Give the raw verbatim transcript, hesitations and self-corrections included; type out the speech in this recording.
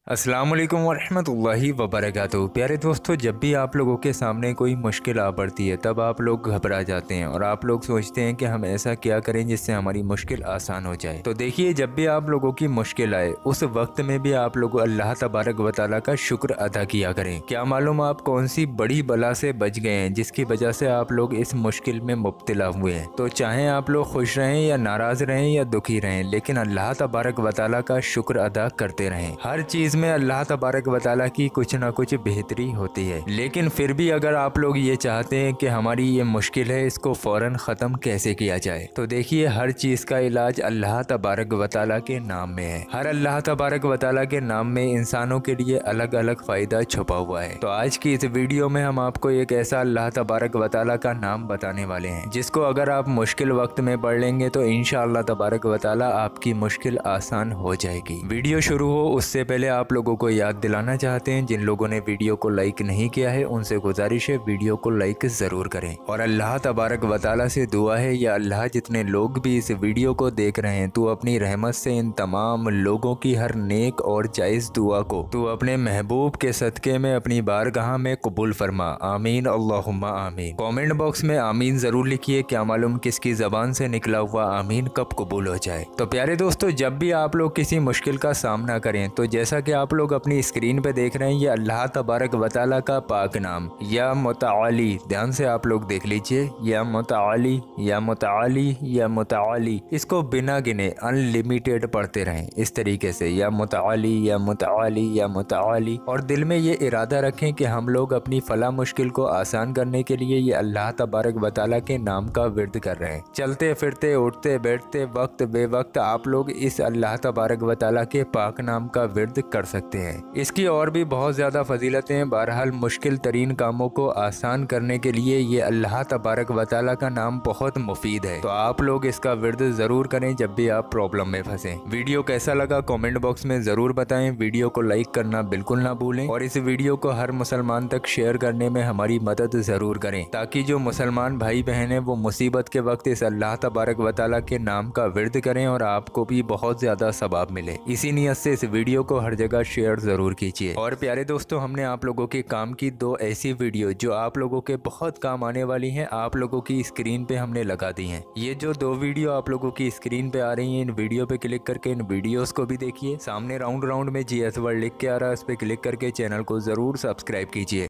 अस्सलाम वालेकुम वरहमतुल्लाहि वबरकातुहू। प्यारे दोस्तों, जब भी आप लोगों के सामने कोई मुश्किल आ पड़ती है तब आप लोग घबरा जाते हैं और आप लोग सोचते हैं कि हम ऐसा क्या करें जिससे हमारी मुश्किल आसान हो जाए। तो देखिए, जब भी आप लोगों की मुश्किल आए उस वक्त में भी आप लोग अल्लाह तबारक व तआला का शुक्र अदा किया करें। क्या मालूम आप कौन सी बड़ी बला से बच गए हैं जिसकी वजह से आप लोग इस मुश्किल में मुब्तला हुए हैं। तो चाहे आप लोग खुश रहें या नाराज रहें या दुखी रहें, लेकिन अल्लाह तबारक व तआला का शुक्र अदा करते रहें। हर चीज में अल्लाह तबारक व तआला की कुछ ना कुछ बेहतरी होती है, लेकिन फिर भी अगर आप लोग ये चाहते हैं कि हमारी ये मुश्किल है, इसको फौरन ख़त्म कैसे किया जाए, तो देखिए, हर चीज़ का इलाज अल्लाह तबारक व तआला के नाम में है। हर अल्लाह तबारक व तआला के नाम में इंसानों के लिए अलग अलग फ़ायदा छुपा हुआ है। तो आज की इस वीडियो में हम आपको एक ऐसा अल्लाह तबारक व तआला का नाम बताने वाले हैं जिसको अगर आप मुश्किल वक्त में पढ़ लेंगे तो इंशाअल्लाह तबारक व तआला आपकी मुश्किल आसान हो जाएगी। वीडियो शुरू हो उससे पहले आप लोगों को याद दिलाना चाहते हैं, जिन लोगों ने वीडियो को लाइक नहीं किया है उनसे गुजारिश है वीडियो को लाइक ज़रूर करें। और अल्लाह तबारक व तआला से दुआ है, या अल्लाह जितने लोग भी इस वीडियो को देख रहे हैं, तू अपनी रहमत से इन तमाम लोगों की हर नेक और जायज़ दुआ को तू अपने महबूब के सदक़े में अपनी बारगाह में कबूल फरमा। आमीन अल्लाहुम्मा आमीन। कमेंट बॉक्स में आमीन ज़रूर लिखिए, क्या मालूम किसकी ज़बान से निकला हुआ आमीन कब कबूल हो जाए। तो प्यारे दोस्तों, जब भी आप लोग किसी मुश्किल का सामना करें तो जैसा कि आप लोग अपनी स्क्रीन पे देख रहे हैं, ये अल्लाह तबारक व तआला का पाक नाम या मुतआली, ध्यान से आप लोग देख लीजिए, या मुतआली या मुतआली या मुतआली, इसको बिना गिने अनलिमिटेड पढ़ते रहें इस तरीके से, या मुतआली या मुतआली या मुतआली। और दिल में ये इरादा रखें कि हम लोग अपनी फला मुश्किल को आसान करने के लिए ये अल्लाह तबारक व तआला के नाम का विर्द कर रहे हैं। चलते फिरते उठते बैठते वक्त बेवक्त आप लोग इस अल्लाह तबारक व तआला के पाक नाम का विर्द कर सकते हैं। इसकी और भी बहुत ज़्यादा फजीलतें। बहरहाल मुश्किल तरीन कामों को आसान करने के लिए ये अल्लाह तबारक व तआला का नाम बहुत मुफीद है। तो आप लोग इसका विर्द ज़रूर करें जब भी आप प्रॉब्लम में फंसें। वीडियो कैसा लगा कमेंट बॉक्स में ज़रूर बताएं। वीडियो को लाइक करना बिल्कुल ना भूलें और इस वीडियो को हर मुसलमान तक शेयर करने में हमारी मदद ज़रूर करें, ताकि जो मुसलमान भाई बहन हैं वो मुसीबत के वक्त इस अल्लाह तबारक व तआला के नाम का विर्द करें और आपको भी बहुत ज़्यादा सवाब मिले। इसी नीयत से इस वीडियो को हर जगह शेयर ज़रूर कीजिए। और प्यारे दोस्तों, हमने आप लोगों के काम की दो ऐसी वीडियो जो आप लोगों के बहुत काम आने वाली हैं, आप लोगों की स्क्रीन पे हमने लगा दी हैं। ये जो दो वीडियो आप लोगों की स्क्रीन पे आ रही हैं, इन वीडियो पे क्लिक करके इन वीडियोस को भी देखिए। सामने राउंड राउंड में जी एस वर्ल्ड लिख के आ रहा है, उस पर क्लिक करके चैनल को ज़रूर सब्सक्राइब कीजिए।